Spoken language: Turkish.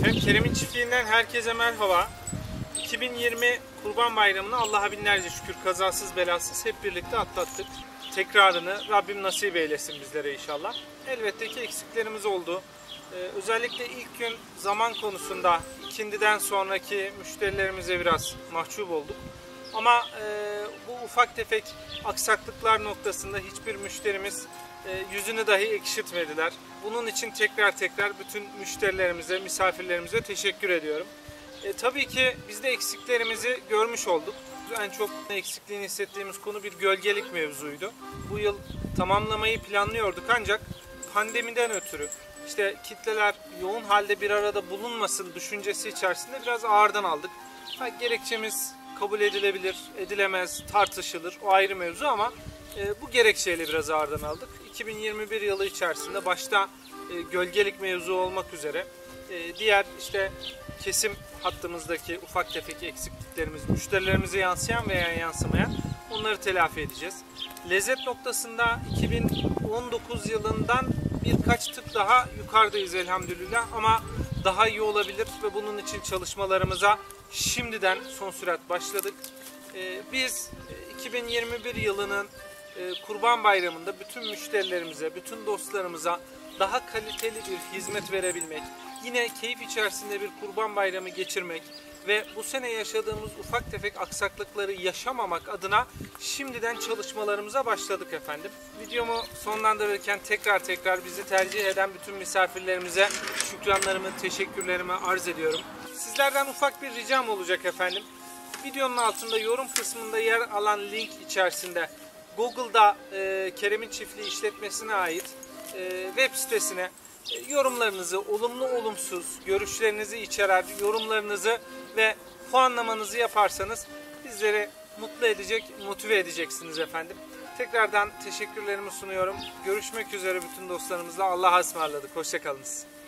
Efendim Kerem'in çiftliğinden herkese merhaba. 2020 Kurban Bayramı'nı Allah'a binlerce şükür kazasız belasız hep birlikte atlattık. Tekrarını Rabbim nasip eylesin bizlere inşallah. Elbette ki eksiklerimiz oldu. Özellikle ilk gün zaman konusunda ikindiden sonraki müşterilerimize biraz mahcup olduk. Ama bu ufak tefek aksaklıklar noktasında hiçbir müşterimiz yüzünü dahi ekşitmediler. Bunun için tekrar bütün müşterilerimize, misafirlerimize teşekkür ediyorum. Tabii ki biz de eksiklerimizi görmüş olduk. En çok eksikliğini hissettiğimiz konu bir gölgelik mevzuydu. Bu yıl tamamlamayı planlıyorduk ancak pandemiden ötürü işte kitleler yoğun halde bir arada bulunmasın düşüncesi içerisinde biraz ağırdan aldık. Gerekçemiz kabul edilebilir, edilemez, tartışılır, o ayrı mevzu ama bu gerekçeyle biraz ağırdan aldık. 2021 yılı içerisinde başta gölgelik mevzu olmak üzere diğer işte kesim hattımızdaki ufak tefek eksikliklerimiz, müşterilerimize yansıyan veya yansımayan onları telafi edeceğiz. Lezzet noktasında 2019 yılından birkaç tık daha yukarıdayız elhamdülillah ama daha iyi olabilir ve bunun için çalışmalarımıza şimdiden son sürat başladık. Biz 2021 yılının Kurban Bayramı'nda bütün müşterilerimize, bütün dostlarımıza daha kaliteli bir hizmet verebilmek, yine keyif içerisinde bir Kurban Bayramı geçirmek ve bu sene yaşadığımız ufak tefek aksaklıkları yaşamamak adına şimdiden çalışmalarımıza başladık efendim. Videomu sonlandırırken tekrar bizi tercih eden bütün misafirlerimize şükranlarımı, teşekkürlerimi arz ediyorum. Sizlerden ufak bir ricam olacak efendim. Videonun altında yorum kısmında yer alan link içerisinde Google'da Kerem'in Çiftliği işletmesine ait web sitesine yorumlarınızı, olumlu olumsuz görüşlerinizi içeren yorumlarınızı ve puanlamanızı yaparsanız bizleri mutlu edecek, motive edeceksiniz efendim. Tekrardan teşekkürlerimi sunuyorum. Görüşmek üzere bütün dostlarımızla. Allah'a ısmarladık. Hoşça kalınız.